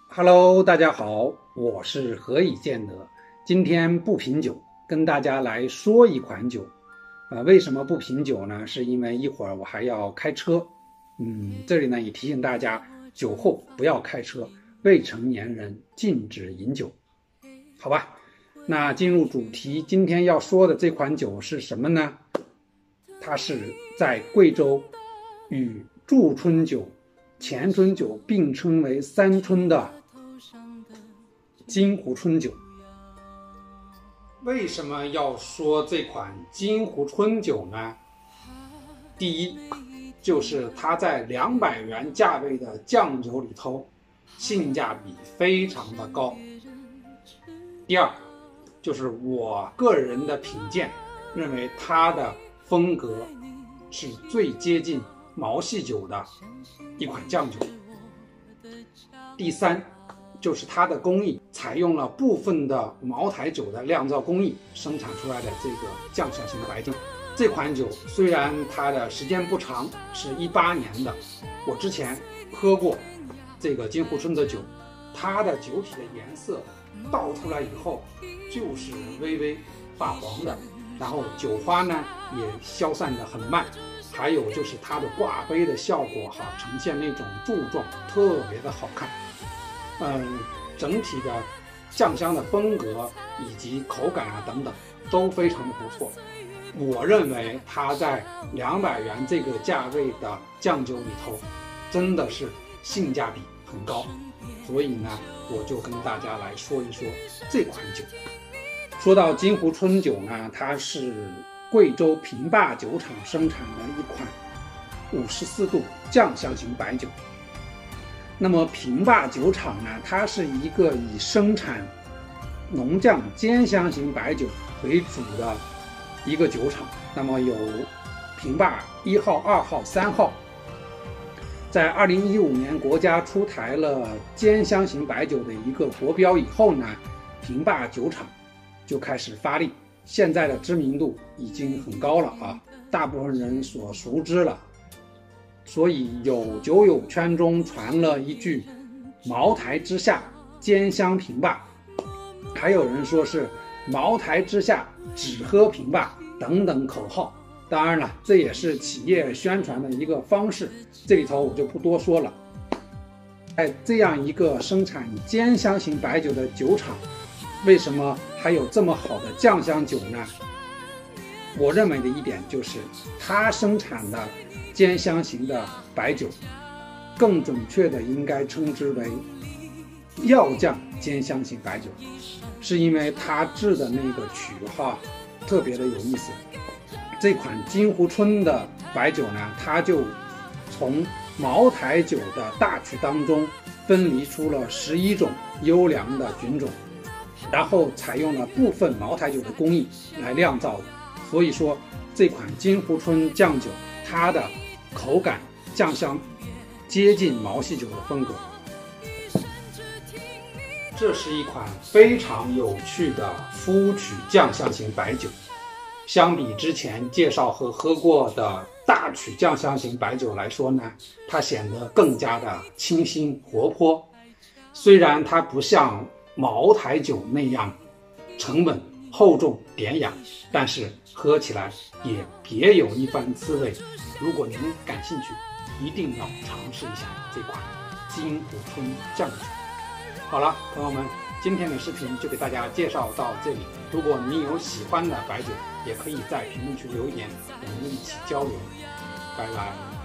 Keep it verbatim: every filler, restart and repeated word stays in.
Hello， 大家好，我是何以见得。今天不品酒，跟大家来说一款酒。啊，为什么不品酒呢？是因为一会儿我还要开车。嗯，这里呢也提醒大家，酒后不要开车，未成年人禁止饮酒。好吧，那进入主题，今天要说的这款酒是什么呢？它是在贵州与驻春酒、前春酒并称为三春的金湖春酒。为什么要说这款金湖春酒呢？第一，就是它在两百元价位的酱酒里头，性价比非常的高。第二，就是我个人的品鉴，认为它的风格是最接近毛细酒的一款酱酒。第三，就是它的工艺采用了部分的茅台酒的酿造工艺生产出来的这个酱香型白酒。这款酒虽然它的时间不长，是一八年的，我之前喝过这个金湖春的酒，它的酒体的颜色倒出来以后就是微微发黄的，然后酒花呢也消散得很慢，还有就是它的挂杯的效果哈，呈现那种柱状，特别的好看。嗯，整体的酱香的风格以及口感啊等等都非常的不错。我认为它在两百元这个价位的酱酒里头，真的是性价比很高。所以呢，我就跟大家来说一说这款酒。说到金湖春酒呢，它是贵州平坝酒厂生产的一款五十四度酱香型白酒。那么平坝酒厂呢，它是一个以生产浓酱尖香型白酒为主的一个酒厂。那么有平坝一号、二号、三号。在二零一五年国家出台了尖香型白酒的一个国标以后呢，平坝酒厂就开始发力，现在的知名度已经很高了啊，大部分人所熟知了。所以有酒友圈中传了一句茅台之下尖香平坝，还有人说是茅台之下只喝平坝等等口号。当然了，这也是企业宣传的一个方式，这里头我就不多说了。在这样一个生产尖香型白酒的酒厂，为什么还有这么好的酱香酒呢？我认为的一点就是，它生产的尖香型的白酒，更准确的应该称之为药酱尖香型白酒，是因为它制的那个曲哈特别的有意思。这款金湖春的白酒呢，它就从茅台酒的大曲当中分离出了十一种优良的菌种，然后采用了部分茅台酒的工艺来酿造的。所以说这款金湖春酱酒，它的口感酱香接近毛细酒的风格。这是一款非常有趣的麸曲酱香型白酒，相比之前介绍和喝过的大曲酱香型白酒来说呢，它显得更加的清新活泼。虽然它不像茅台酒那样沉稳厚重典雅，但是喝起来也别有一番滋味。如果您感兴趣，一定要尝试一下这款金湖春酱酒。好了，朋友们，今天的视频就给大家介绍到这里。如果你有喜欢的白酒，也可以在评论区留言，我们一起交流。拜拜。